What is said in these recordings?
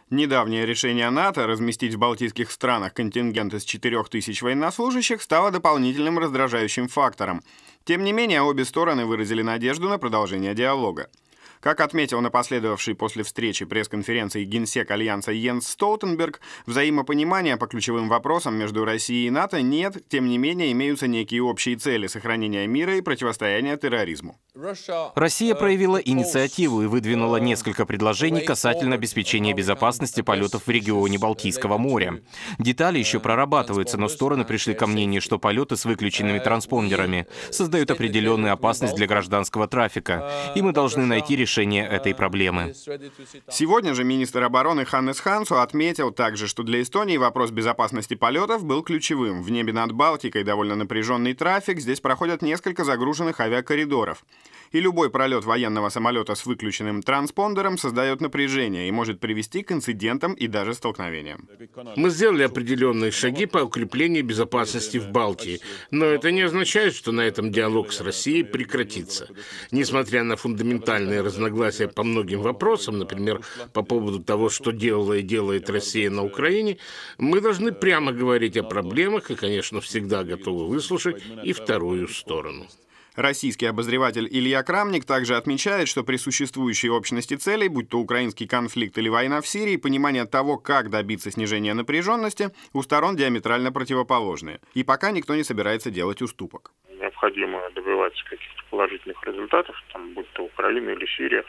Недавнее решение НАТО разместить в балтийских странах контингент из 4000 военнослужащих стало дополнительным раздражающим фактором. Тем не менее, обе стороны выразили надежду на продолжение диалога. Как отметил на последовавшей после встречи пресс-конференции генсек Альянса Йенс Столтенберг, взаимопонимания по ключевым вопросам между Россией и НАТО нет, тем не менее имеются некие общие цели сохранения мира и противостояния терроризму. Россия проявила инициативу и выдвинула несколько предложений касательно обеспечения безопасности полетов в регионе Балтийского моря. Детали еще прорабатываются, но стороны пришли ко мнению, что полеты с выключенными транспондерами создают определенную опасность для гражданского трафика, и мы должны найти решение этой проблемы. Сегодня же министр обороны Ханнес Хансу отметил также, что для Эстонии вопрос безопасности полетов был ключевым. В небе над Балтикой довольно напряженный трафик, здесь проходят несколько загруженных авиакоридоров. И любой пролет военного самолета с выключенным транспондером создает напряжение и может привести к инцидентам и даже столкновениям. Мы сделали определенные шаги по укреплению безопасности в Балтии, но это не означает, что на этом диалог с Россией прекратится. Несмотря на фундаментальные разногласия по многим вопросам, например, по поводу того, что делала и делает Россия на Украине, мы должны прямо говорить о проблемах и, конечно, всегда готовы выслушать и вторую сторону. Российский обозреватель Илья Крамник также отмечает, что при существующей общности целей, будь то украинский конфликт или война в Сирии, понимание того, как добиться снижения напряженности, у сторон диаметрально противоположные. И пока никто не собирается делать уступок. Необходимо добиваться каких-то положительных результатов, будь то Украина или Сирия,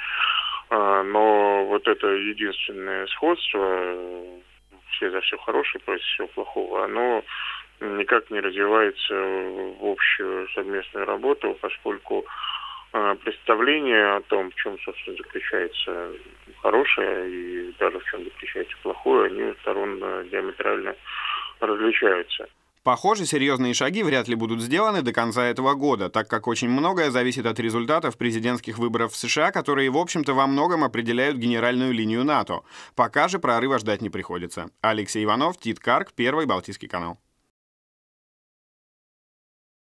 но вот это единственное сходство, все за все хорошее, против всего плохого, оно никак не развивается в общую совместную работу, поскольку представление о том, в чем, собственно, заключается хорошее и даже в чем заключается плохое, они у сторон диаметрально различаются. Похоже, серьезные шаги вряд ли будут сделаны до конца этого года, так как очень многое зависит от результатов президентских выборов в США, которые, в общем-то, во многом определяют генеральную линию НАТО. Пока же прорыва ждать не приходится. Алексей Иванов, Тит Карк, Первый Балтийский канал.